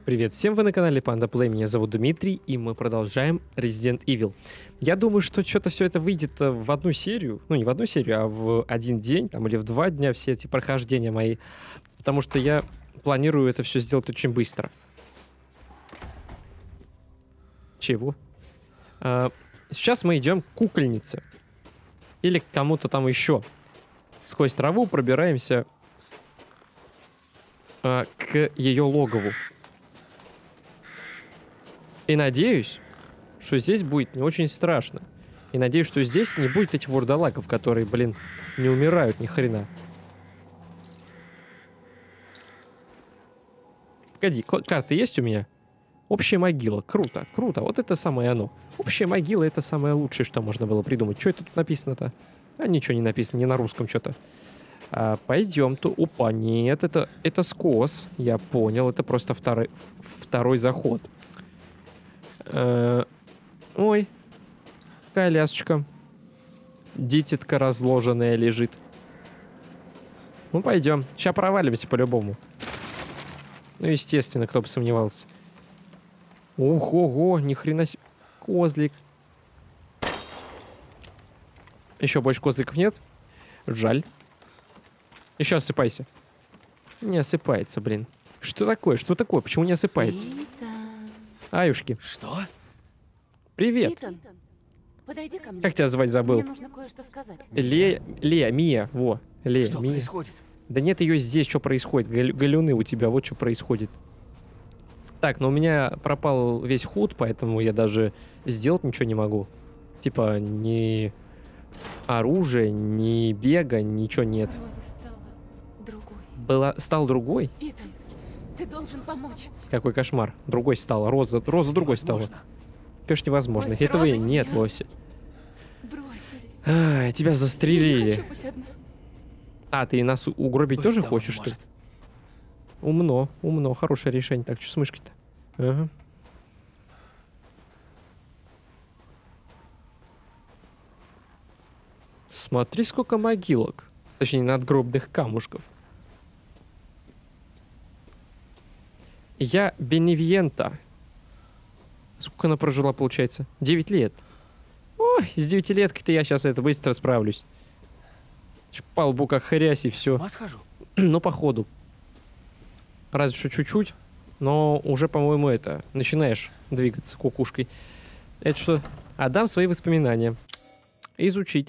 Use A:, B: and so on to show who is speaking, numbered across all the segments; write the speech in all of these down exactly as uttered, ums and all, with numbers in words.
A: Привет всем, вы на канале Panda Play, меня зовут Дмитрий, и мы продолжаем Resident Evil. Я думаю, что что-то все это выйдет в одну серию, ну не в одну серию, а в один день, там, или в два дня все эти прохождения мои, потому что я планирую это все сделать очень быстро. Чего? А, сейчас мы идем к кукольнице. Или к кому-то там еще. Сквозь траву пробираемся а, к ее логову. И надеюсь, что здесь будет не очень страшно. И надеюсь, что здесь не будет этих вурдалаков, которые, блин, не умирают ни хрена. Погоди, карта есть у меня? Общая могила. Круто, круто. Вот это самое оно. Общая могила — это самое лучшее, что можно было придумать. Что это тут написано-то? А ничего не написано, не на русском что-то. А, пойдем-то. Опа, нет, это, это скос. Я понял, это просто второй, второй заход. Э, ой, колясочка. Дитятка разложенная лежит. Ну, пойдем. Сейчас провалимся по-любому. Ну, естественно, кто бы сомневался. Ух, ого, ни хрена себе. Козлик. Еще больше козликов нет. Жаль. Еще осыпайся. Не осыпается, блин. Что такое? Что такое? Почему не осыпается? Аюшки.
B: Что?
A: Привет.
C: Итан, подойди ко мне.
A: Как тебя звать, забыл?
C: Мне нужно кое-что сказать.
A: Лея, Лея, Мия, во. Лея,
B: Что
A: Мия.
B: происходит?
A: Да нет ее здесь, что происходит? Гал галюны у тебя, вот что происходит. Так, но у меня пропал весь худ, поэтому я даже сделать ничего не могу. Типа, ни оружия, ни бега, ничего нет.
C: Роза стала другой.
A: Была, стал другой?
C: Итан, ты должен помочь.
A: Какой кошмар. Другой стала. Роза, Роза другой стала. Конечно, невозможно.
C: Ой, с
A: Этого и
C: Розой
A: нет
C: я
A: вовсе.
C: Бросить.
A: А, тебя
C: Я не
A: застрелили.
C: хочу быть одна.
A: А, ты нас угробить
B: Ой,
A: тоже
B: да,
A: хочешь, что ли?
B: может.
A: Умно, умно, хорошее решение. Так, что с мышкой-то? Ага. Смотри, сколько могилок. Точнее, надгробных камушков. Я Беневьента. Сколько она прожила, получается? девять лет. Ой, с девятилеткой-то я сейчас это быстро справлюсь. По лбу как хрясь и
B: С
A: все.
B: ума схожу?
A: Ну, походу. Разве что чуть-чуть. Но уже, по-моему, это... Начинаешь двигаться кукушкой. Это что? Отдам свои воспоминания. Изучить.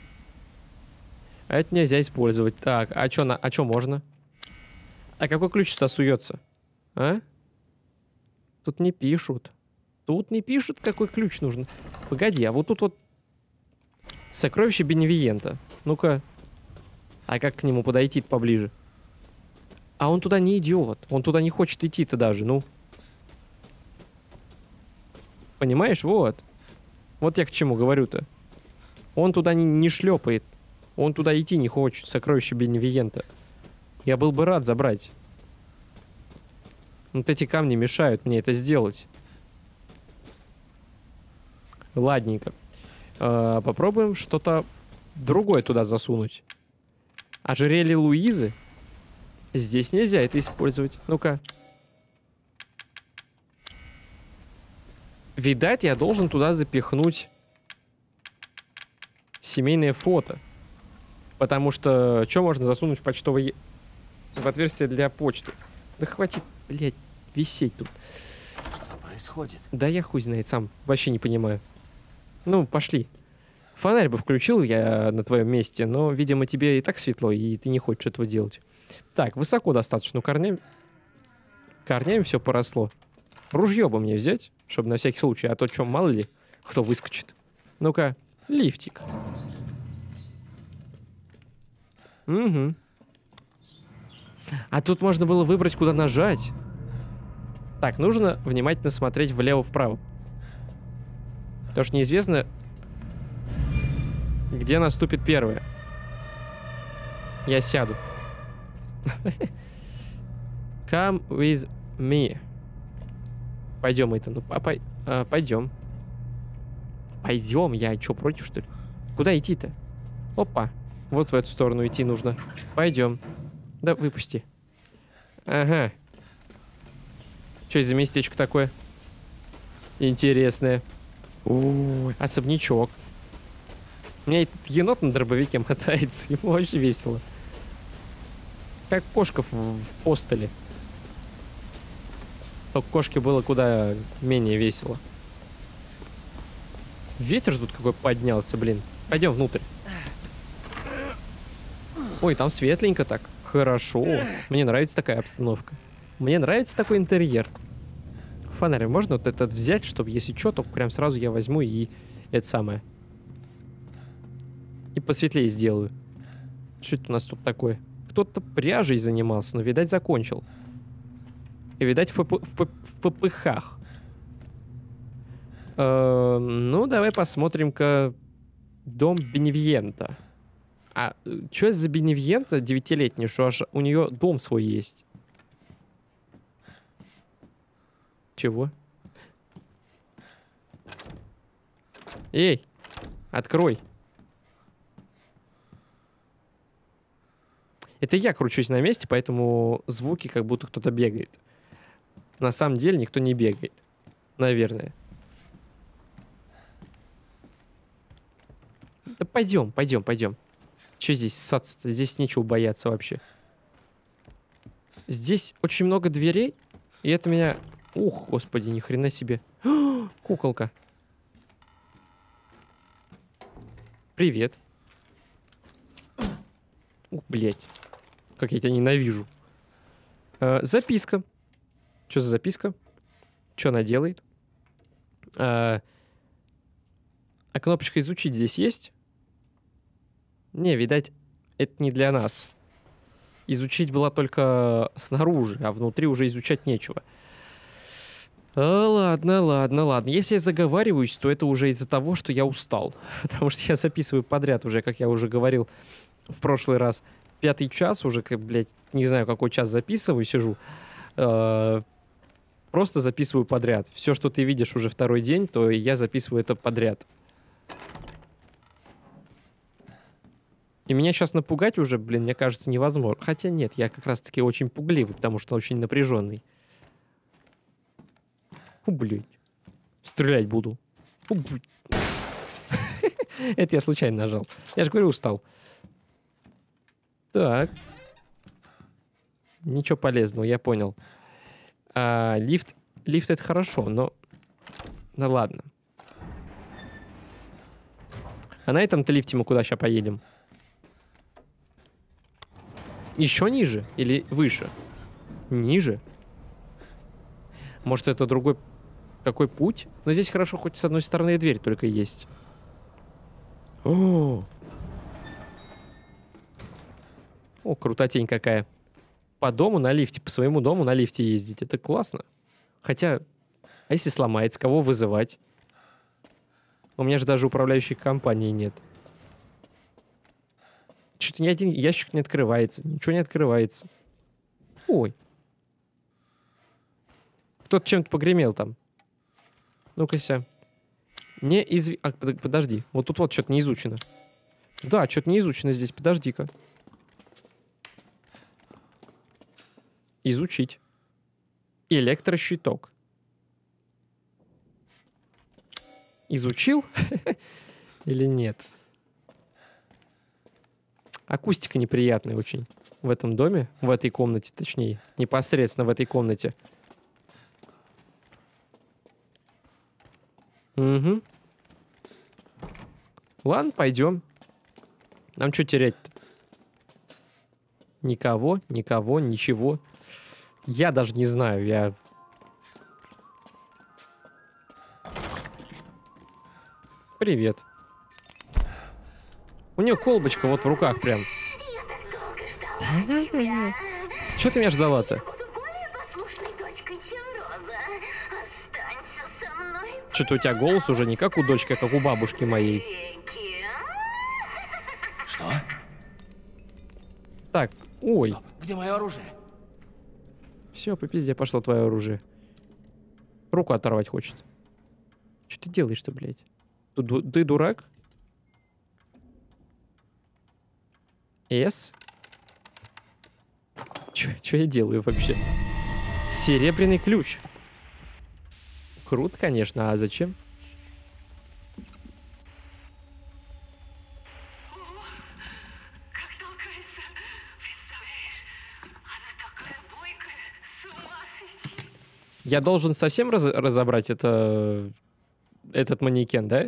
A: А это нельзя использовать. Так, а что на... а чё можно? А какой ключ-то суется? А? Тут не пишут. Тут не пишут, какой ключ нужен. Погоди, а вот тут вот... Сокровище Беневиента. Ну-ка. А как к нему подойти поближе? А он туда не идет. Он туда не хочет идти-то даже, ну. Понимаешь? Вот. Вот я к чему говорю-то. Он туда не, не шлепает. Он туда идти не хочет. Сокровище Беневиента. Я был бы рад забрать. Вот эти камни мешают мне это сделать. Ладненько. Э, попробуем что-то другое туда засунуть. Ожерелье Луизы? Здесь нельзя это использовать. Ну-ка. Видать, я должен туда запихнуть семейное фото. Потому что что можно засунуть в почтовое... В отверстие для почты? Да хватит, блядь, висеть тут.
B: Что происходит?
A: Да я хуй знает, сам вообще не понимаю. Ну, пошли. Фонарь бы включил я на твоем месте, но, видимо, тебе и так светло, и ты не хочешь этого делать. Так, высоко достаточно. Корнями... Корнями все поросло. Ружье бы мне взять, чтобы на всякий случай, а то что, мало ли, кто выскочит. Ну-ка, лифтик. Угу. А тут можно было выбрать, куда нажать. Так, нужно внимательно смотреть влево-вправо. Потому что неизвестно, где наступит первое. Я сяду. Come with me. Пойдем, это, ну, а, пой, а, пойдем. Пойдем, я что, против, что ли? Куда идти-то? Опа, вот в эту сторону идти нужно. Пойдем. Да, выпусти. Ага. Что это за местечко такое? Интересное. Ой, особнячок. У меня этот енот на дробовике мотается. Ему очень весело. Как кошка в, в постеле. Только кошке было куда менее весело. Ветер тут какой поднялся, блин. Пойдем внутрь. Ой, там светленько так. Хорошо. Мне нравится такая обстановка. Мне нравится такой интерьер. Фонарь можно вот этот взять, чтобы если что, то прям сразу я возьму и это самое. И посветлее сделаю. Что это у нас тут такое? Кто-то пряжей занимался, но, видать, закончил. И, видать, в, ПП, в, ПП, в ППХах. Э, ну, давай посмотрим-ка дом Беневьента. А что это за Беневьента девятилетняя, что аж у нее дом свой есть? Чего? Эй, открой. Это я кручусь на месте, поэтому звуки, как будто кто-то бегает. На самом деле никто не бегает. Наверное. Да пойдем, пойдем, пойдем. Че здесь ссаться-то? Здесь нечего бояться вообще. Здесь очень много дверей, и это меня... Ух, господи, ни хрена себе. О, куколка. Привет. Ух, блядь. Как я тебя ненавижу. Э, записка. Что за записка? Что она делает? Э, а кнопочка «Изучить» здесь есть? Не, видать, это не для нас. Изучить была только снаружи, а внутри уже изучать нечего. А, ладно, ладно, ладно. Если я заговариваюсь, то это уже из-за того, что я устал. Потому что я записываю подряд уже, как я уже говорил в прошлый раз. Пятый час уже, как, блядь, не знаю, какой час записываю, сижу. Э-э- просто записываю подряд. Все, что ты видишь уже второй день, то я записываю это подряд. И меня сейчас напугать уже, блин, мне кажется, невозможно. Хотя нет, я как раз-таки очень пугливый, потому что очень напряженный. О, блядь. Стрелять буду. О, блядь. Это я случайно нажал. Я же говорю, устал. Так. Ничего полезного, я понял. А, лифт. Лифт это хорошо, но... Ну ладно. А на этом-то лифте мы куда сейчас поедем? Еще ниже? Или выше? Ниже? Может, это другой... Какой путь? Но здесь хорошо, хоть с одной стороны дверь только есть. О, О, крутотень какая. По дому на лифте, по своему дому на лифте ездить. Это классно. Хотя, а если сломается, кого вызывать? У меня же даже управляющей компании нет. Что-то ни один ящик не открывается. Ничего не открывается. Ой. Кто-то чем-то погремел там. Ну-ка-ся. Не изв... А, подожди. Вот тут вот что-то не изучено. Да, что-то не изучено здесь. Подожди-ка. Изучить. Электрощиток. Изучил? Или нет? Акустика неприятная очень. В этом доме. В этой комнате, точнее. Непосредственно в этой комнате. Угу. Ладно, пойдем. Нам что терять-то? Никого, никого, ничего. Я даже не знаю, я... Привет. У нее колбочка вот в руках прям.
D: Я так долго ждала тебя.
A: Что ты меня ждала-то?
D: Я буду более послушной дочкой, чем Роза. Останься со мной.
A: Что-то у тебя голос уже не как у дочки, а как у бабушки моей.
D: Веки.
B: Что?
A: Так, ой.
B: Стоп. Где мое оружие?
A: Все, по пизде пошло твое оружие. Руку оторвать хочет. Что ты делаешь-то, блядь? Ты, ду- ты дурак? С? Че я делаю вообще? Серебряный ключ. Круто, конечно, а зачем?
E: Как толкается, представляешь? Она такая бойкая, с ума сойти.
A: Я должен совсем раз- разобрать это... этот манекен, да?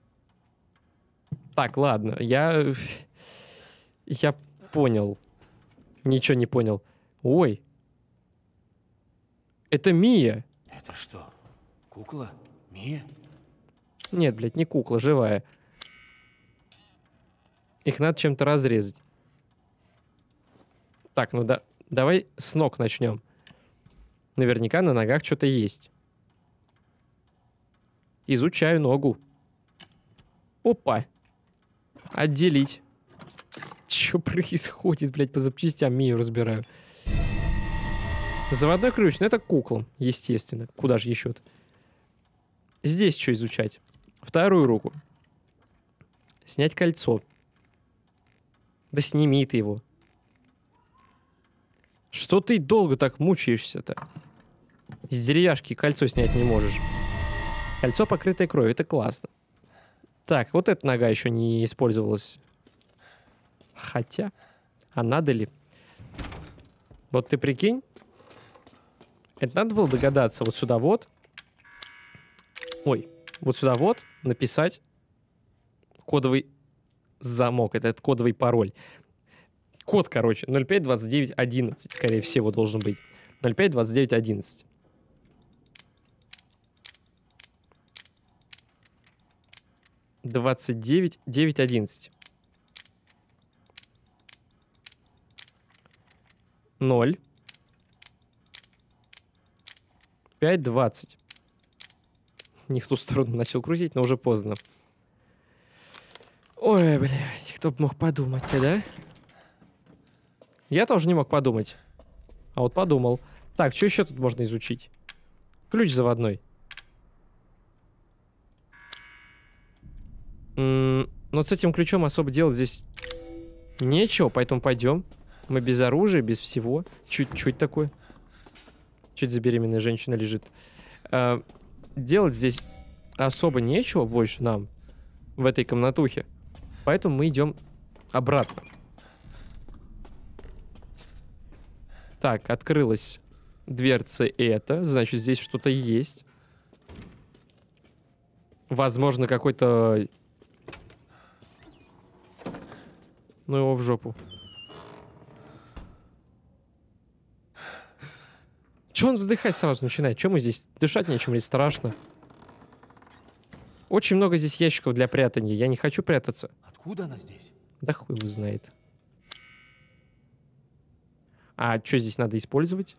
A: Так, ладно, я... Я понял. Ничего не понял. Ой. Это Мия.
B: Это что, кукла? Мия?
A: Нет, блядь, не кукла, живая. Их надо чем-то разрезать. Так, ну да, давай с ног начнем. Наверняка на ногах что-то есть. Изучаю ногу. Опа. Отделить. Что происходит, блядь, по запчастям Мию разбираю. Заводной ключ, ну это куклам, естественно. Куда же еще-то? Здесь что изучать? Вторую руку. Снять кольцо. Да сними ты его. Что ты долго так мучаешься-то? Из деревяшки кольцо снять не можешь. Кольцо, покрытое кровью, это классно. Так, вот эта нога еще не использовалась. Хотя, а надо ли? Вот ты прикинь. Это надо было догадаться. Вот сюда вот. Ой, вот сюда вот написать кодовый замок. Это, это кодовый пароль. Код, короче, ноль пять двадцать девять одиннадцать, скорее всего, должен быть. ноль пять двадцать девять одиннадцать. двадцать девять девять одиннадцать. ноль. пять двадцать. Не в ту сторону начал крутить, но уже поздно. Ой, блядь, кто бы мог подумать-то, да? Я тоже не мог подумать. А вот подумал. Так, что еще тут можно изучить? Ключ заводной. М-м, но с этим ключом особо делать здесь нечего, поэтому пойдем. Мы без оружия, без всего. Чуть-чуть такое. Чуть за беременная женщина лежит. А, делать здесь особо нечего больше нам в этой комнатухе. Поэтому мы идем обратно. Так, открылась дверца эта. Значит, здесь что-то есть. Возможно, какой-то... Ну его в жопу. Че он вздыхать сразу начинает? Чем мы здесь? Дышать нечем или страшно? Очень много здесь ящиков для прятания. Я не хочу прятаться.
B: Откуда она здесь?
A: Да хуй его знает. А что здесь надо использовать?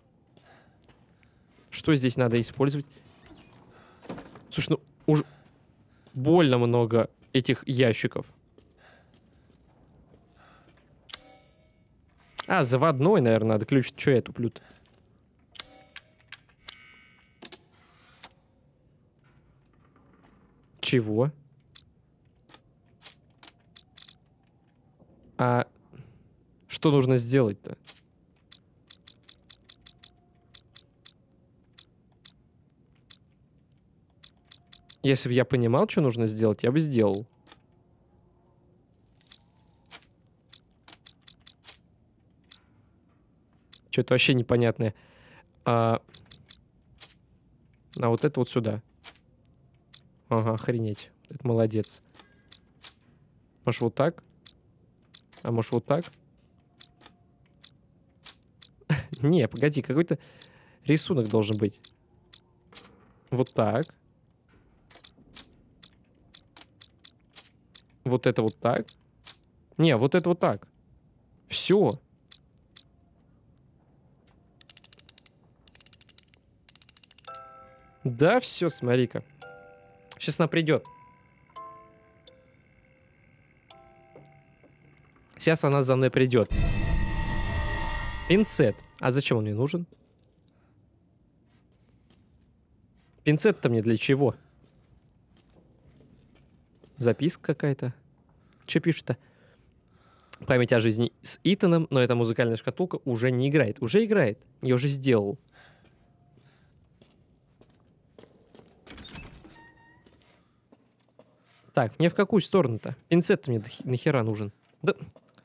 A: Что здесь надо использовать? Слушай, ну уж больно много этих ящиков. А, заводной, наверное, надо. Ключ. Че я туплю-то? Чего? А что нужно сделать-то? Если бы я понимал, что нужно сделать, я бы сделал. Что-то вообще непонятное. А... а вот это вот сюда. Ага, охренеть. Это молодец. Может, вот так? А может, вот так? Не, погоди, какой-то рисунок должен быть. Вот так. Вот это вот так. Не, вот это вот так. Все. Да, все, смотри-ка. Сейчас она придет. Сейчас она за мной придет. Пинцет. А зачем он мне нужен? Пинцет-то мне для чего? Записка какая-то. Что пишет-то? Память о жизни с Итаном, но эта музыкальная шкатулка уже не играет. Уже играет. Я уже сделал. Так, мне в какую сторону-то? Пинцет мне нахера нужен? Да...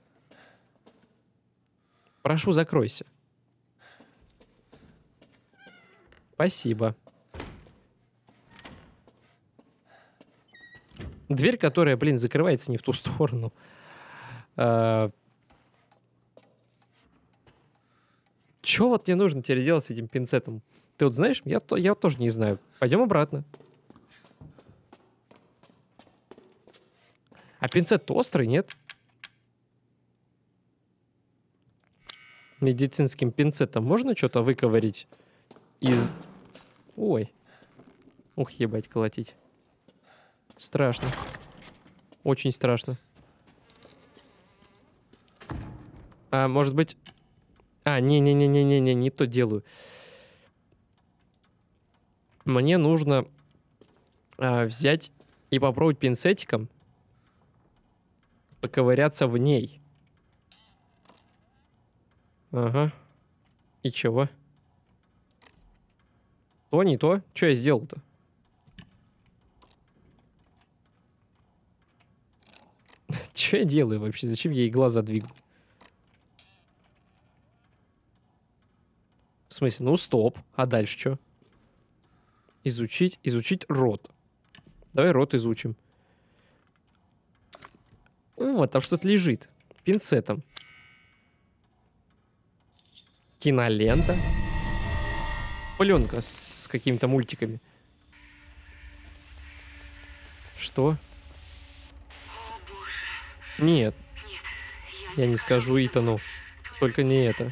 A: Прошу, закройся. Спасибо. Дверь, которая, блин, закрывается не в ту сторону. А... Чё вот мне нужно теперь делать с этим пинцетом? Ты вот знаешь, я, я вот тоже не знаю. Пойдем обратно. А пинцет-то острый, нет? Медицинским пинцетом можно что-то выковырить из... Ой. Ух, ебать, колотить. Страшно. Очень страшно. А, может быть... А, не-не-не-не-не-не, не то делаю. Мне нужно а, взять и попробовать пинцетиком поковыряться в ней. Ага. И чего? То, не то. Что я сделал-то? Что я делаю вообще? Зачем я ей глаза двигаю? В смысле? Ну, стоп. А дальше что? Изучить. Изучить рот. Давай рот изучим. Вот, там что-то лежит. Пинцетом. Кинолента. Пленка с какими-то мультиками. Что?
E: О, боже.
A: Нет.
E: Нет,
A: Я не скажу Итану. Только не это.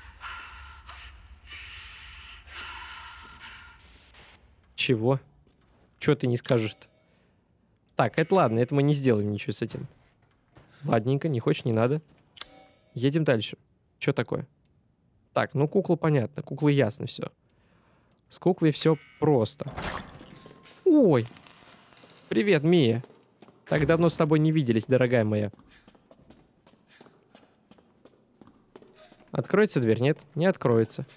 A: Чего? Чего ты не скажешь-то? Так, это ладно, это мы не сделаем ничего с этим. Ладненько, не хочешь, не надо. Едем дальше. Что такое? Так, ну кукла понятно, куклы ясно все. С куклой все просто. Ой! Привет, Мия. Так давно с тобой не виделись, дорогая моя. Откроется дверь? Нет, не откроется.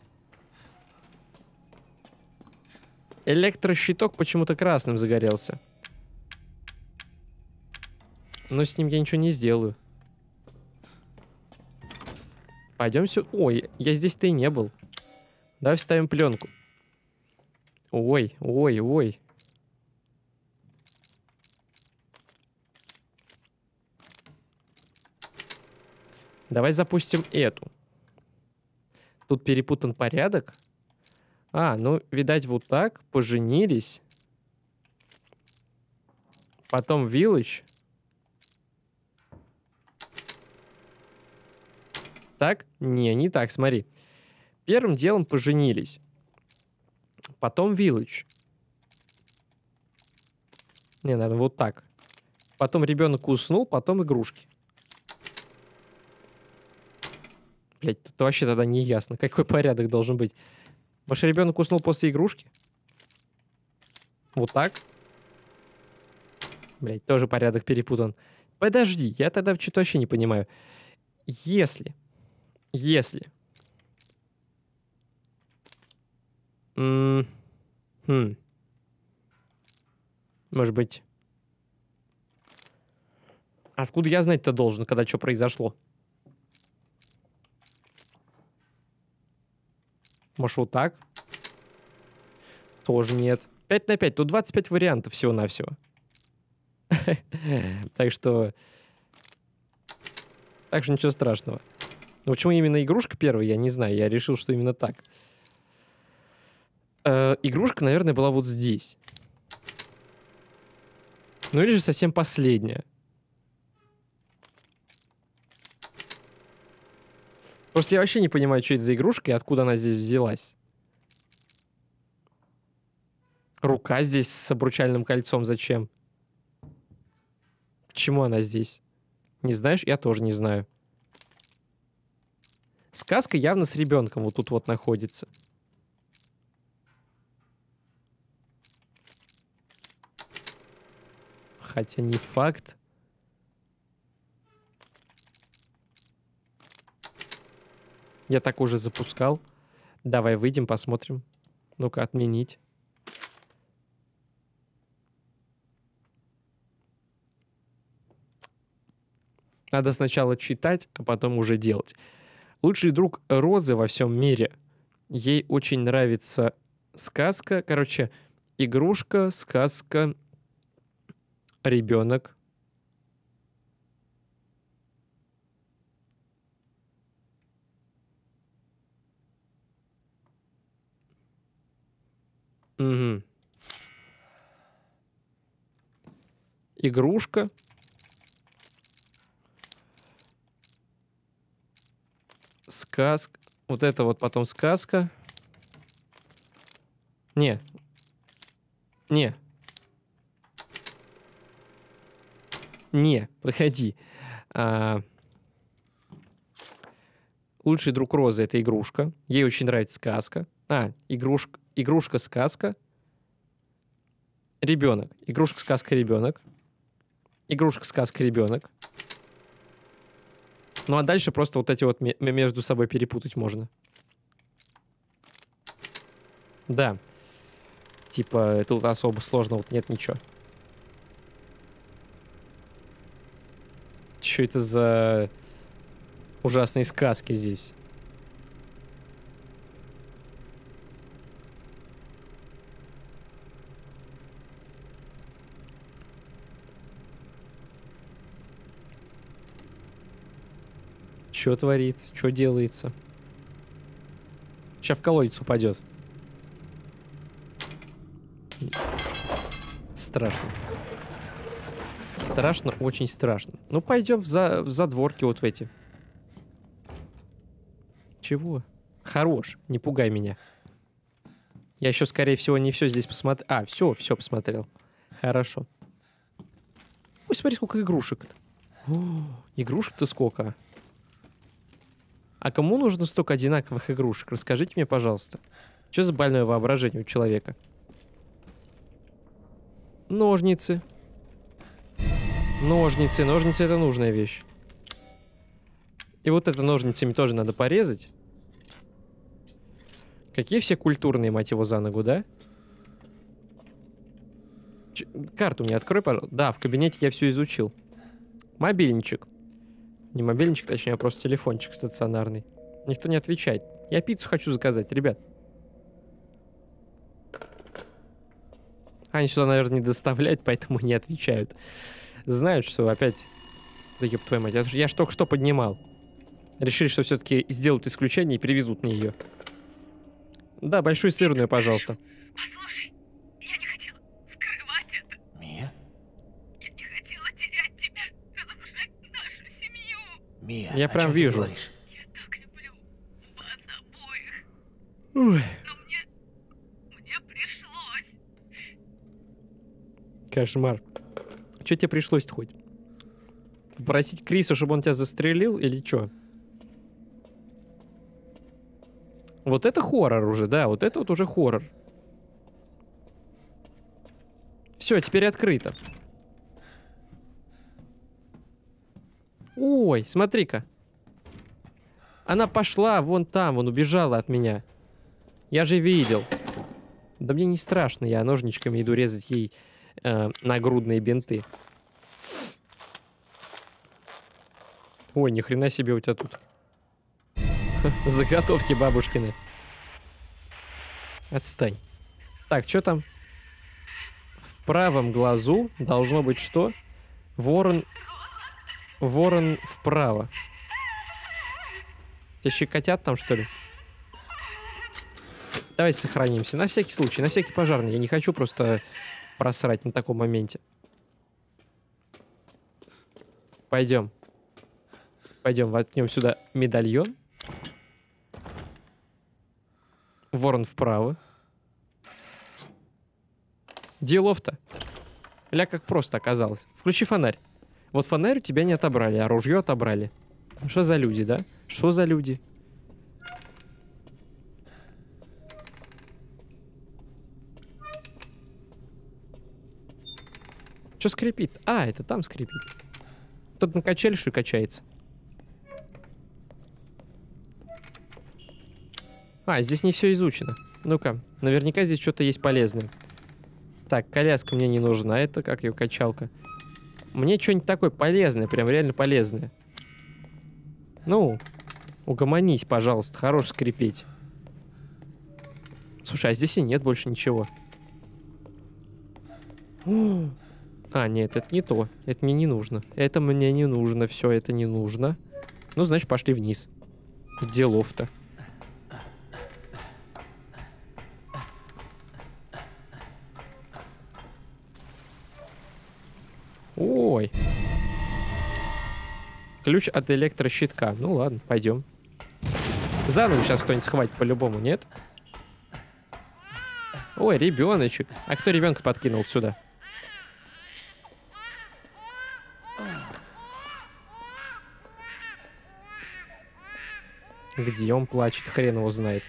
A: Электрощиток почему-то красным загорелся. Но с ним я ничего не сделаю. Пойдем сюда. Ой, я здесь-то и не был. Давай вставим пленку. Ой, ой, ой. Давай запустим эту. Тут перепутан порядок. А, ну, видать, вот так. Поженились. Потом Village. Так? Не, не так, смотри. Первым делом поженились. Потом Village. Не, наверное, вот так. Потом ребенок уснул, потом игрушки. Блять, тут вообще тогда не ясно, какой порядок должен быть. Может, ребенок уснул после игрушки? Вот так? Блять, тоже порядок перепутан. Подожди, я тогда что-то вообще не понимаю. Если... Если... М- хм. Может быть... Откуда я знать-то должен, когда что произошло? Может, вот так? Тоже нет. пять на пять. Тут двадцать пять вариантов всего-навсего. Так что... Так что ничего страшного. Но почему именно игрушка первая, я не знаю. Я решил, что именно так. Э, игрушка, наверное, была вот здесь. Ну или же совсем последняя. Просто я вообще не понимаю, что это за игрушка и откуда она здесь взялась. Рука здесь с обручальным кольцом зачем? Почему она здесь? Не знаешь? Я тоже не знаю. Сказка явно с ребенком вот тут вот находится. Хотя не факт. Я так уже запускал. Давай выйдем, посмотрим. Ну-ка, отменить. Надо сначала читать, а потом уже делать. Лучший друг Розы во всем мире. Ей очень нравится сказка. Короче, игрушка, сказка, ребенок. Угу. Игрушка. Сказка. Вот это вот потом сказка. Не. Не. Не, проходи. А... Лучший друг Розы — это игрушка. Ей очень нравится сказка. А, игрушка, игрушка, сказка. Ребенок. Игрушка, сказка, ребенок. Игрушка, сказка, ребенок. Ну а дальше просто вот эти вот между собой перепутать можно. Да. Типа, тут особо сложно вот нет ничего. Что это за ужасные сказки здесь? Что творится? Что делается? Сейчас в колодец упадет. Страшно. Страшно, очень страшно. Ну, пойдем в, за... в задворки вот в эти. Чего? Хорош, не пугай меня. Я еще, скорее всего, не все здесь посмотрел. А, все, все посмотрел. Хорошо. Ой, смотри, сколько игрушек-то. Игрушек-то сколько? А кому нужно столько одинаковых игрушек? Расскажите мне, пожалуйста. Что за больное воображение у человека? Ножницы. Ножницы. Ножницы — это нужная вещь. И вот это ножницами тоже надо порезать. Какие все культурные, мать его, за ногу, да? Ч карту мне открой, пожалуйста. Да, в кабинете я все изучил. Мобильничек. Не мобильничек, точнее, а просто телефончик стационарный. Никто не отвечает. Я пиццу хочу заказать, ребят. Они сюда, наверное, не доставляют, поэтому не отвечают. Знают, что опять... Да ёб твою мать, я, я ж только что поднимал. Решили, что все-таки сделают исключение и привезут мне ее. Да, большую сырную, пожалуйста.
E: Послушай, я не хотела скрывать это.
B: Мия?
E: Я не хотела терять тебя, разрушать нашу семью.
B: Мия,
A: Я
B: о
A: прям
B: чем ты
A: вижу.
B: говоришь?
E: Я так люблю вас обоих.
A: Ой.
E: Но мне... мне пришлось.
A: Кошмар. Что тебе пришлось-то хоть? Попросить Криса, чтобы он тебя застрелил, или что? Вот это хоррор уже, да, вот это вот уже хоррор. Все, теперь открыто. Ой, смотри-ка. Она пошла вон там, вон убежала от меня. Я же видел. Да мне не страшно, я ножничками иду резать ей э, нагрудные бинты. Ой, ни хрена себе у тебя тут. Заготовки бабушкины. Отстань. Так, что там? В правом глазу должно быть что? Ворон... Ворон вправо. Тебя щекотят там, что ли? Давайте сохранимся. На всякий случай, на всякий пожарный. Я не хочу просто просрать на таком моменте. Пойдем. Пойдем, воткнем сюда медальон. Ворон вправо. Делов-то. Ля, как просто оказалось. Включи фонарь. Вот фонарь у тебя не отобрали, а ружье отобрали. Что за люди, да? Что за люди? Что скрипит? А, это там скрипит. Тут на качеле, что ли, качается? А, здесь не все изучено. Ну-ка, наверняка здесь что-то есть полезное. Так, коляска мне не нужна. Это как ее качалка? Мне что-нибудь такое полезное, прям реально полезное. Ну, угомонись, пожалуйста, хорош скрипеть. Слушай, а здесь и нет больше ничего. О! А, нет, это не то. Это мне не нужно. Это мне не нужно. Все, это не нужно. Ну, значит, пошли вниз. Делов-то. Ой. Ключ от электрощитка. Ну ладно, пойдем. Заново сейчас кто-нибудь схватит по-любому, нет? Ой, ребеночек. А кто ребенка подкинул сюда? Где он плачет? Хрен его знает.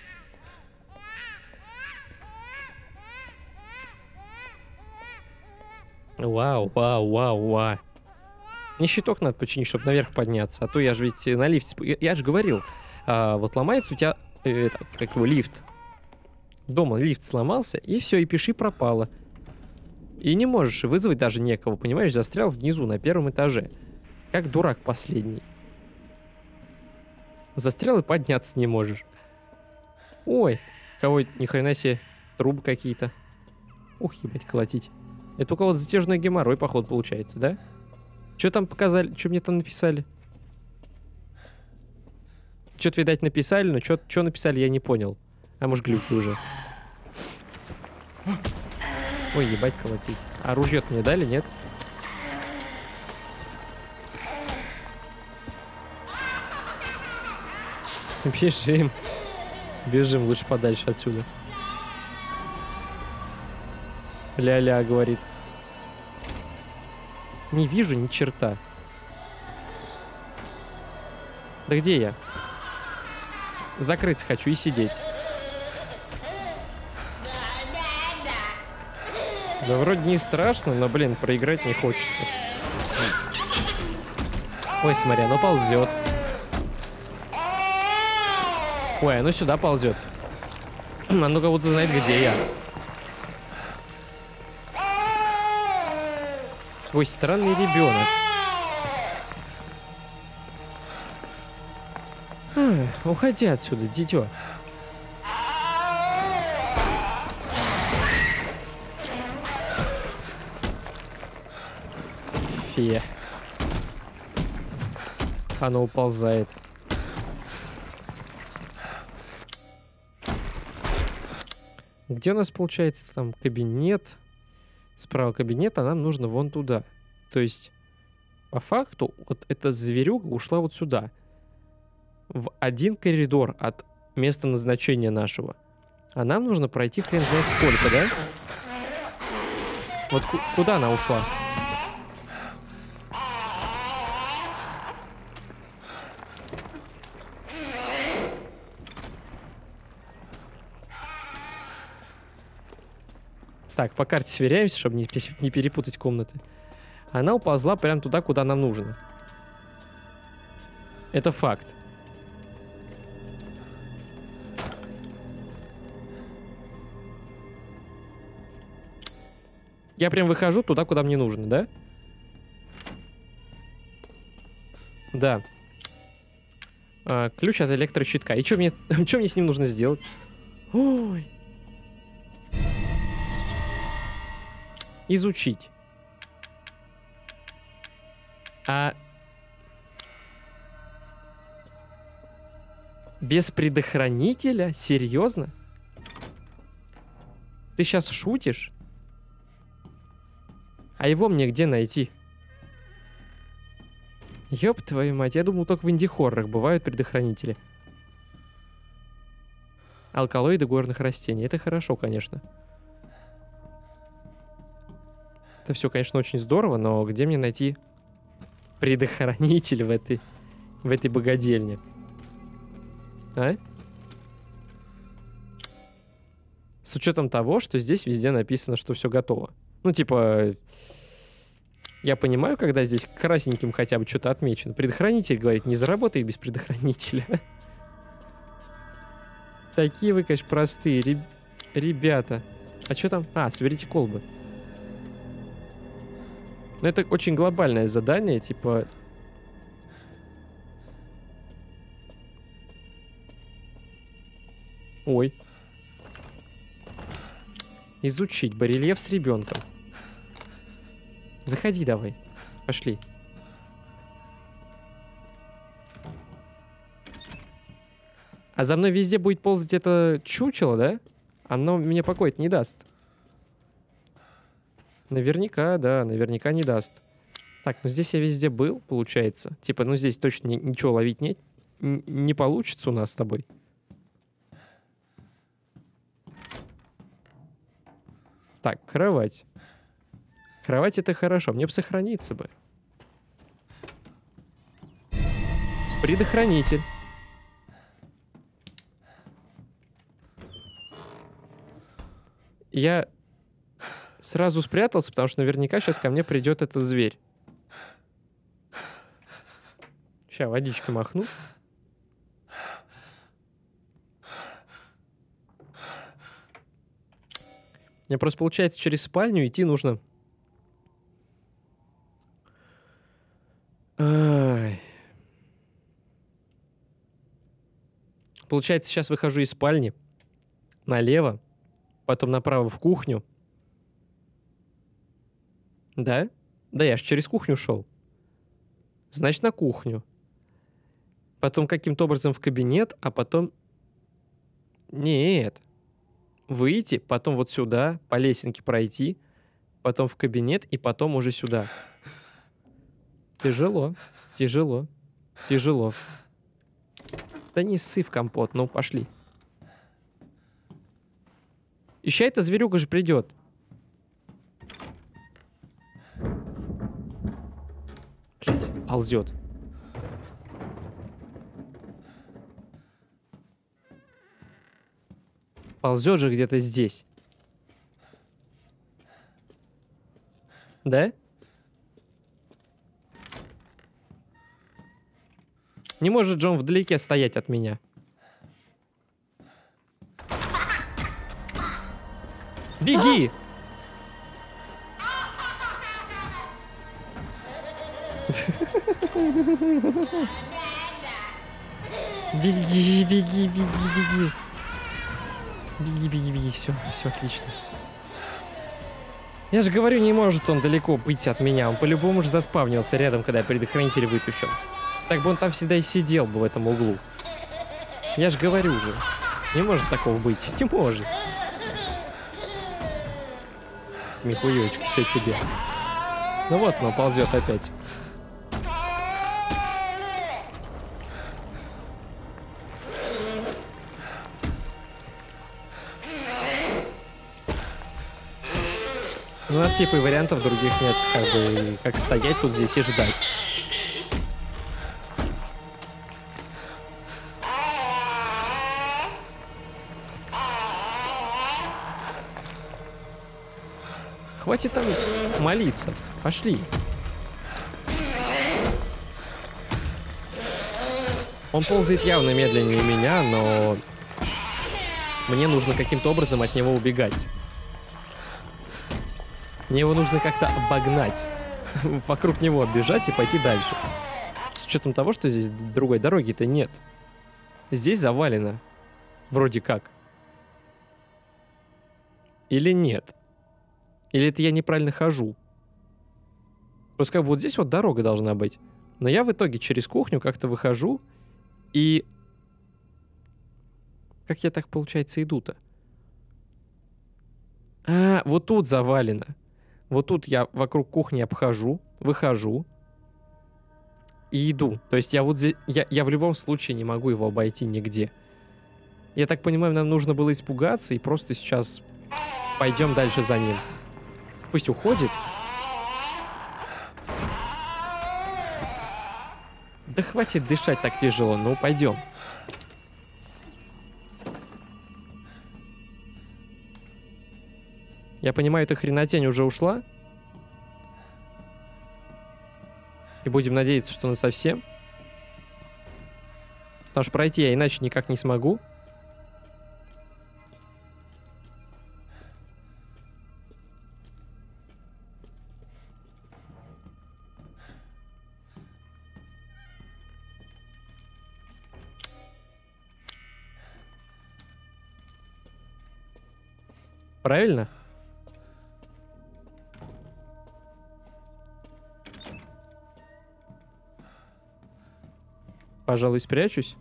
A: Вау, вау, вау, вау. Мне щиток надо починить, чтобы наверх подняться. А то я же ведь на лифте... Я, я же говорил, а, вот ломается у тебя э, этот, как его, лифт. Дома лифт сломался, и все, и пиши пропало. И не можешь вызвать даже некого, понимаешь? Застрял внизу, на первом этаже. Как дурак последний. Застрял и подняться не можешь. Ой, кого ни хрена себе, трубы какие-то. Ух, ебать, колотить. Это у кого-то затяжной геморрой, походу, получается, да? Что там показали? Что мне там написали? Что-то, видать, написали, но что написали, я не понял. А может, глюки уже. Ой, ебать, колотить. А ружье-то мне дали, нет? Бежим. Бежим лучше подальше отсюда. Ля-ля, говорит. Не вижу ни черта. Да где я? Закрыться хочу и сидеть. Да вроде не страшно, но, блин, проиграть не хочется. Ой, смотри, оно ползет. Ой, оно сюда ползет. Оно как будто знает, где я. Какой странный ребенок. А, уходи отсюда, дитё. Фе. Оно уползает. Где у нас получается там кабинет? Справа кабинет, а нам нужно вон туда. То есть, по факту, вот эта зверюга ушла вот сюда. В один коридор от места назначения нашего. А нам нужно пройти хрен знает сколько, да? Вот куда она ушла? Так, по карте сверяемся, чтобы не, не перепутать комнаты. Она уползла прямо туда, куда нам нужно. Это факт. Я прям выхожу туда, куда мне нужно, да? Да. А, ключ от электрощитка. И что мне, что мне с ним нужно сделать? Ой. Изучить. А без предохранителя? Серьезно? Ты сейчас шутишь? А его мне где найти? Ёб твою мать, я думал, только в инди-хоррорах бывают предохранители. Алкалоиды горных растений. Это хорошо, конечно. Это все, конечно, очень здорово, но где мне найти предохранитель в этой, в этой богадельне? А? С учетом того, что здесь везде написано, что все готово. Ну, типа, я понимаю, когда здесь красненьким хотя бы что-то отмечено. Предохранитель, говорит, не заработай без предохранителя. Такие вы, конечно, простые. Реб... Ребята. А что там? А, соберите колбы. Ну, это очень глобальное задание, типа... Ой. Изучить барельеф с ребенком. Заходи давай. Пошли. А за мной везде будет ползать это чучело, да? Оно мне покоя не даст. Наверняка, да, наверняка не даст. Так, ну здесь я везде был, получается. Типа, ну здесь точно ни- ничего ловить нет. Н- не получится у нас с тобой. Так, кровать. Кровать это хорошо, мне бы сохраниться бы. Предохранитель. Я сразу спрятался, потому что наверняка сейчас ко мне придет этот зверь. Сейчас водичкой махну. Мне просто получается через спальню идти нужно. Ай. Получается, сейчас выхожу из спальни налево, потом направо в кухню. Да? Да, я ж через кухню шел. Значит, на кухню. Потом каким-то образом в кабинет, а потом... Нет. Выйти, потом вот сюда, по лесенке пройти, потом в кабинет и потом уже сюда. Тяжело, тяжело, тяжело. Да не ссы в компот, ну пошли. И ща эта зверюга же придет. Блять, ползет. Ползет же где-то здесь. Да? Не может Джон вдалеке стоять от меня. Беги! Беги, беги, беги, беги. Беги, беги, беги, все, все отлично. Я же говорю, не может он далеко быть от меня. Он по-любому же заспавнился рядом, когда я предохранитель вытащил. Так бы он там всегда и сидел бы в этом углу. Я же говорю же. Не может такого быть. Не может. Смехуёчка, все тебе. Ну вот, но ползет опять. У нас типа и вариантов других нет, как бы, как стоять вот здесь и ждать. Хватит там молиться. Пошли. Он ползает явно медленнее меня, но мне нужно каким-то образом от него убегать. Мне его нужно как-то обогнать. Вокруг него оббежать и пойти дальше. С учетом того, что здесь другой дороги-то нет. Здесь завалено. Вроде как. Или нет? Или это я неправильно хожу? Просто как бы вот здесь вот дорога должна быть. Но я в итоге через кухню как-то выхожу и... Как я так, получается, иду-то? А, вот тут завалено. Вот тут я вокруг кухни обхожу, выхожу и иду. То есть я вот здесь... Я, я в любом случае не могу его обойти нигде. Я так понимаю, нам нужно было испугаться и просто сейчас пойдем дальше за ним. Пусть уходит. Да хватит дышать так тяжело, ну пойдем. Я понимаю, эта хренотень уже ушла. И будем надеяться, что насовсем. Потому что пройти я иначе никак не смогу. Правильно? Пожалуй, спрячусь.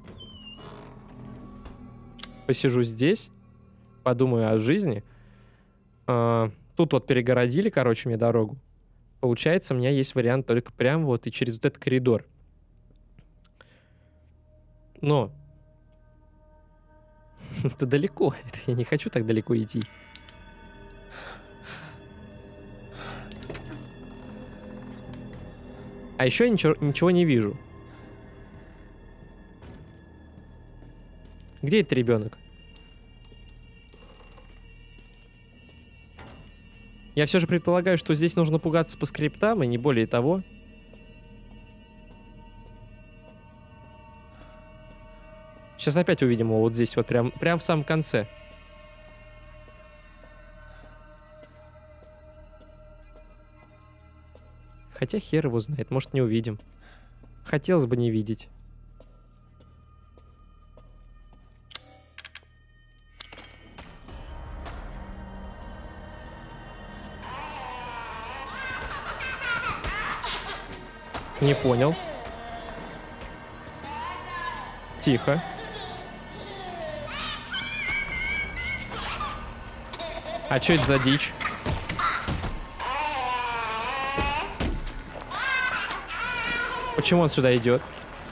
A: Посижу здесь. Подумаю о жизни. А, тут вот перегородили, короче, мне дорогу. Получается, у меня есть вариант только прям вот и через вот этот коридор. Но... это далеко. Это я не хочу так далеко идти. А еще я ничего, ничего не вижу. Где этот ребенок? Я все же предполагаю, что здесь нужно пугаться по скриптам, и не более того. Сейчас опять увидим его вот здесь, вот прям, прям в самом конце. Хотя хер его знает, может, не увидим. Хотелось бы не видеть. Не понял. Тихо. А что это за дичь? Почему он сюда идет?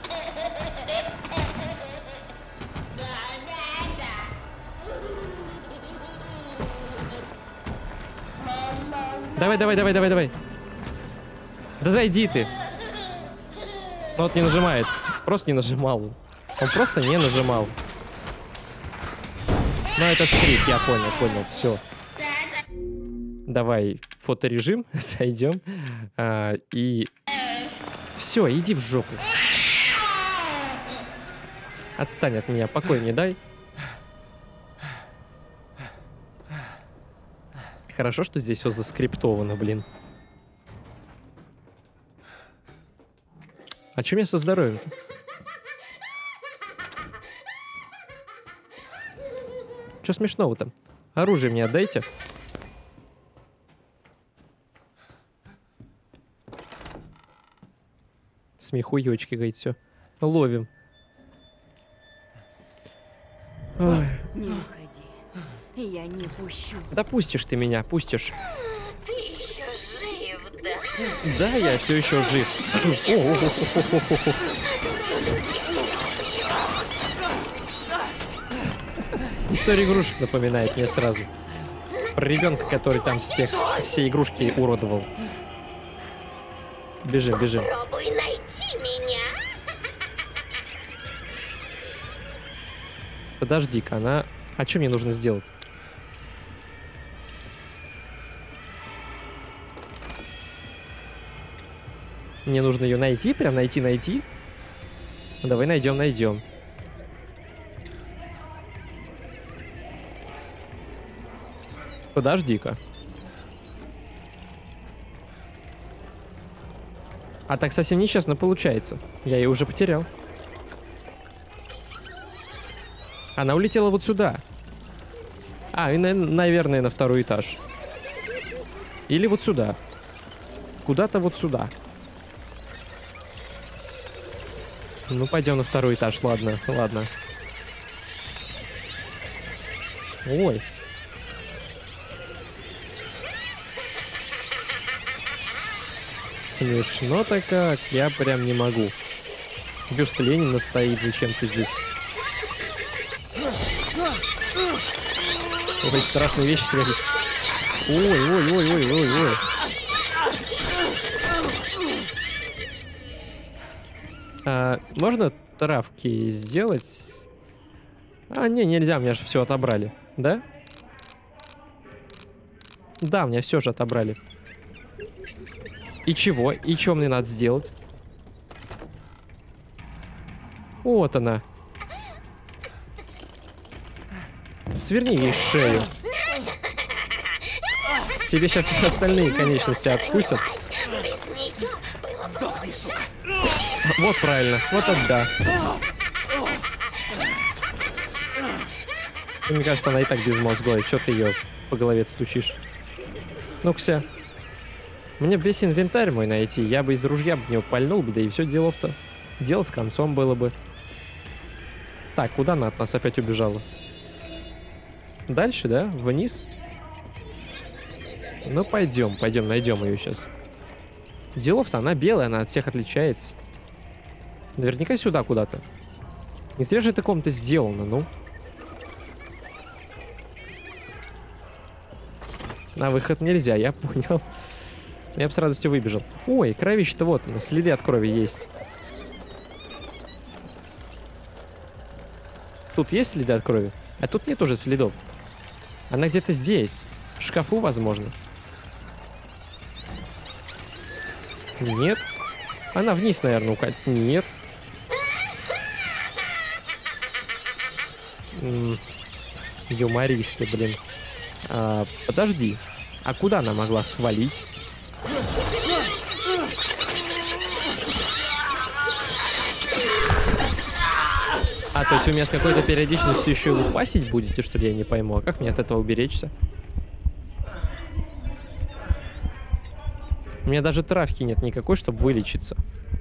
A: Давай, давай, давай, давай, давай. Да зайди ты. Ну вот не нажимает. Просто не нажимал. Он просто не нажимал. Ну это скрипт, я понял, понял, все. Давай фоторежим, зайдем. А, и... Все, иди в жопу. Отстань от меня, покой мне дай. Хорошо, что здесь все заскриптовано, блин. А что у меня со здоровьем-то? Что смешного-то? Оружие мне отдайте. Смехуёчки, говорит, все. Ловим. Ой.
C: Не уходи. Я не пущу.
A: Да пустишь ты меня, пустишь.
D: Ты еще жив, да?
A: Да, я все еще жив. История игрушек напоминает мне сразу. Про ребенка, который там всех, все игрушки уродовал. Бежим, бежим.
D: Попробуй найти меня.
A: Подожди-ка, она... А что мне нужно сделать? Мне нужно ее найти, прям найти, найти. Ну, давай найдем, найдем. Подожди-ка. А так совсем нечестно получается. Я ее уже потерял. Она улетела вот сюда. А, и, наверное, на второй этаж. Или вот сюда. Куда-то вот сюда. Ну, пойдем на второй этаж, ладно, ладно. Ой. Смешно-то как, я прям не могу. Бюст Ленина стоит зачем-то здесь. Ой, страшные вещи творит. Ой, ой, ой, ой, ой, ой. А, можно травки сделать? А, не, нельзя, меня же все отобрали. Да? Да, мне все же отобрали. И чего? И что мне надо сделать? Вот она. Сверни ей шею. Тебе сейчас остальные конечности откусят. Вот правильно. Вот это да. Мне кажется, она и так безмозглая. Что ты ее по голове стучишь. Ну-ка. Мне бы весь инвентарь мой найти. Я бы из ружья бы в него пальнул бы, да и все дело-то. Дело с концом было бы. Так, куда она от нас опять убежала? Дальше, да? Вниз? Ну, пойдем, пойдем, найдем ее сейчас. Делов-то она белая, она от всех отличается. Наверняка сюда куда-то. Не зря же эта комната сделана, ну. На выход нельзя, я понял. Я бы с радостью выбежал. Ой, кровище-то вот оно, следы от крови есть. Тут есть следы от крови? А тут нет уже следов. Она где-то здесь. В шкафу, возможно. Нет. Она вниз, наверное, укатит. Нет. М-м, юмористы, блин. А, подожди. А куда она могла свалить? А, то есть вы меня с какой-то периодичностью еще и лупасить будете, что ли, я не пойму. А как мне от этого уберечься? У меня даже травки нет никакой, чтобы вылечиться.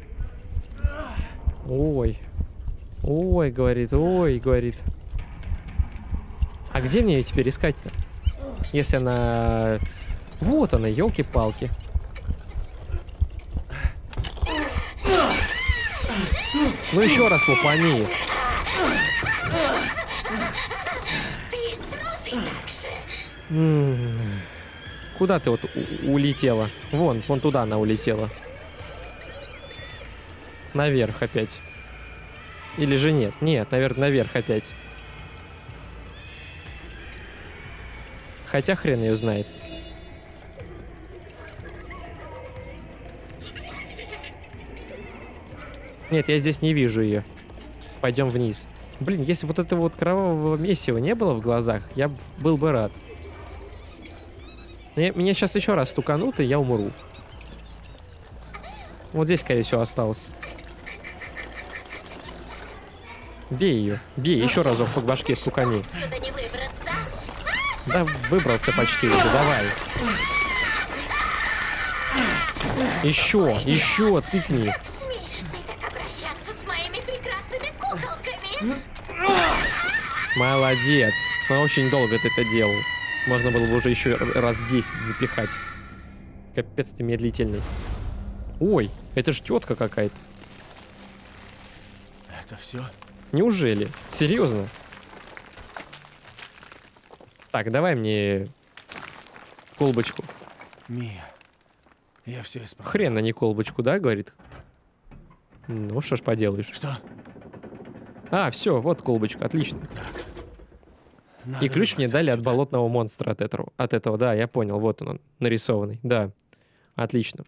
A: Ой. Ой, говорит, ой, говорит. А где мне ее теперь искать-то? Если она... Вот она, елки-палки. Ну еще раз лупани.
D: Ты с Розой так же.
A: М-м-м. Куда ты вот улетела? Вон, вон туда она улетела. Наверх опять. Или же нет? Нет, наверное, наверх опять. Хотя хрен ее знает. Нет, я здесь не вижу ее. Пойдем вниз. Блин, если вот этого вот кровавого месива не было в глазах, я был бы рад. Я, меня сейчас еще раз стуканут, и я умру. Вот здесь, скорее всего, осталось. Бей ее. Бей, еще разок по башке стукани.
D: Сюда не выбраться.
A: Да, выбрался почти уже, давай. Еще, еще, тыкни.
D: Как смеешь ты так обращаться с моими прекрасными куколками?
A: Молодец. Но очень долго ты это делал. Можно было бы уже еще раз десять запихать. Капец ты медлительный. Ой, это ж тетка какая-то.
B: Это все?
A: Неужели? Серьезно? Так, давай мне колбочку.
B: Мия, я все исправил.
A: Хрен, а не колбочку, да, говорит? Ну, что ж поделаешь.
B: Что?
A: А, все, вот колбочка, отлично.
B: Так.
A: И
B: Надо
A: ключ мне
B: выбраться
A: дали от
B: отсюда.
A: болотного монстра от этого. От этого, да, я понял. Вот он, он нарисованный. Да, отлично.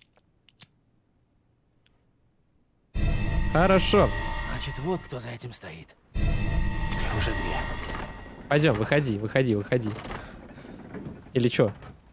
A: Хорошо.
B: Значит, вот кто за этим стоит. Их уже две.
A: Пойдем, выходи, выходи, выходи. Или что?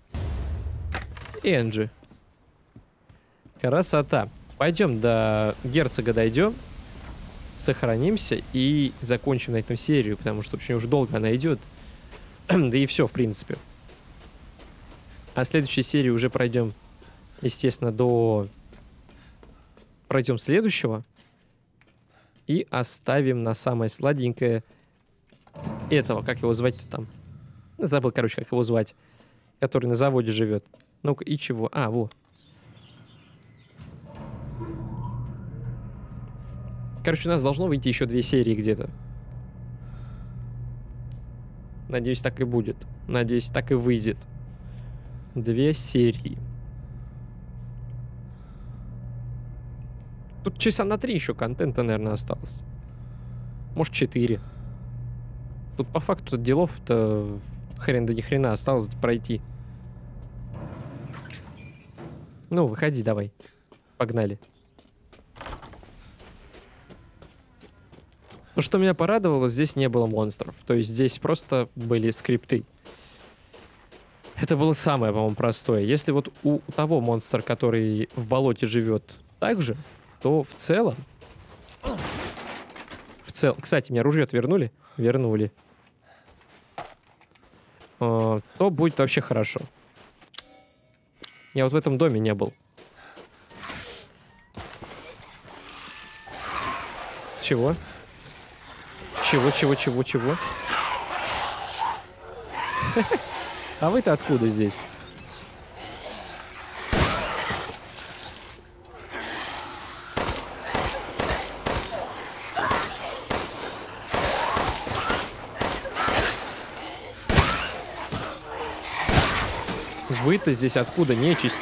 A: Энджи. Красота. Пойдем до герцога дойдем. Сохранимся и закончим на этом серию, потому что очень уж долго она идет. Да и все, в принципе. А в следующей серии уже пройдем, естественно, до... Пройдем следующего. И оставим на самое сладенькое этого, как его звать-то там? Забыл, короче, как его звать. Который на заводе живет. Ну-ка, и чего? А, вот. Короче, у нас должно выйти еще две серии где-то. Надеюсь, так и будет. Надеюсь, так и выйдет. Две серии. Тут часа на три еще контента, наверное, осталось. Может, четыре. Тут по факту делов-то хрен да ни хрена осталось пройти. Ну, выходи давай. Погнали. Ну, что меня порадовало, здесь не было монстров. То есть здесь просто были скрипты. Это было самое, по-моему, простое. Если вот у того монстра, который в болоте живет, так же, то в целом... В целом... Кстати, мне ружье-то вернули? Вернули. э, то будет вообще хорошо. Я вот в этом доме не был. Чего? Чего, чего, чего, чего? А вы-то откуда здесь? Вы-то здесь откуда, нечисть?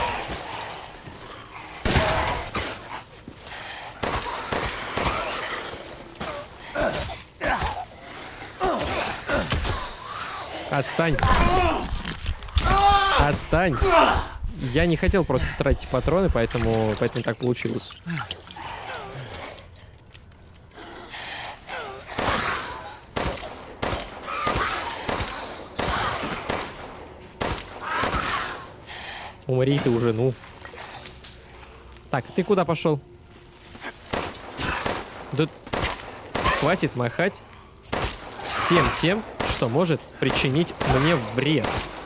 A: Отстань. Отстань. Я не хотел просто тратить патроны, поэтому, поэтому так получилось. Умри ты уже, ну. Так, ты куда пошел? Да хватит махать всем тем, что может причинить мне вред.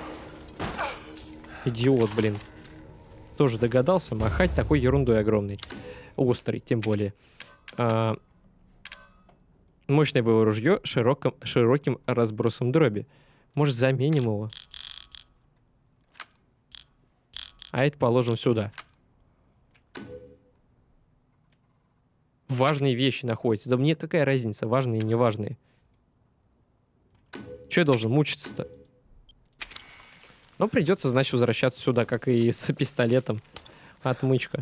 A: Идиот, блин. Тоже догадался махать такой ерундой огромной. Острый, тем более. А, мощное боевое ружье широким, широким разбросом дроби. Может, заменим его? А это положим сюда. Важные вещи находятся. Да мне какая разница, важные и неважные. Че я должен мучиться-то? Ну, придется, значит, возвращаться сюда, как и с пистолетом. Отмычка.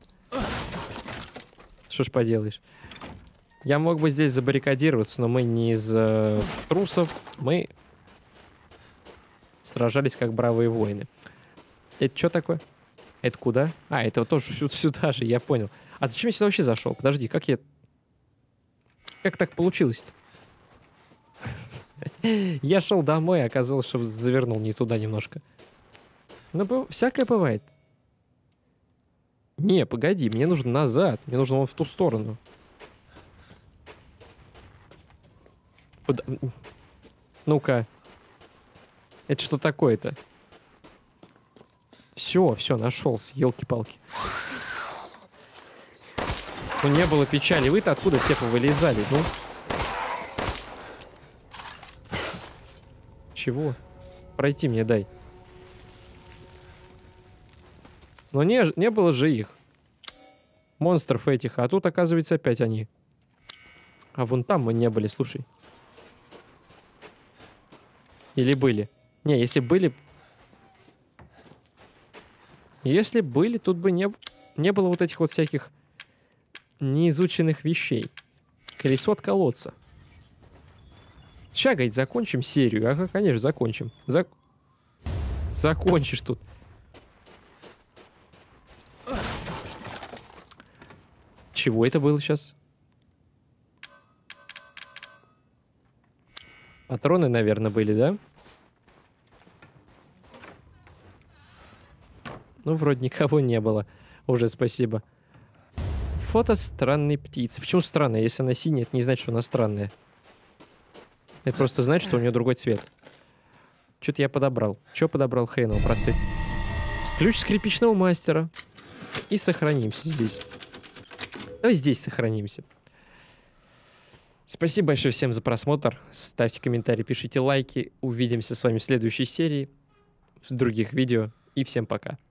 A: Что ж поделаешь. Я мог бы здесь забаррикадироваться, но мы не из э, трусов. Мы сражались как бравые воины. Это что такое? Это куда? А, это вот тоже сюда, сюда же, я понял. А зачем я сюда вообще зашел? Подожди, как я... Как так получилось-то? Я шел домой, а оказалось, что завернул не туда немножко. Ну, всякое бывает. Не, погоди, мне нужно назад. Мне нужно вон в ту сторону. Куда... Ну-ка. Это что такое-то? Все, все, нашелся, елки-палки. Ну, не было печали. Вы-то откуда все повылезали, ну? Чего? Пройти мне дай. Но не, не было же их. Монстров этих. А тут, оказывается, опять они. А вон там мы не были, слушай. Или были? Не, если были... Если были, тут бы не, не было вот этих вот всяких неизученных вещей. Колесо от колодца. Сейчас, говорит, закончим серию. Ага, конечно, закончим. Зак... Закончишь тут. Чего это было сейчас? Патроны, наверное, были, да? Ну, вроде никого не было. Уже спасибо. Фото странной птицы. Почему странная? Если она синяя, это не значит, что она странная. Это просто значит, что у нее другой цвет. Что-то я подобрал. Что подобрал, хрен его просыть. Ключ скрипичного мастера. И сохранимся здесь. Давай здесь сохранимся. Спасибо большое всем за просмотр. Ставьте комментарии, пишите лайки. Увидимся с вами в следующей серии, в других видео. И всем пока.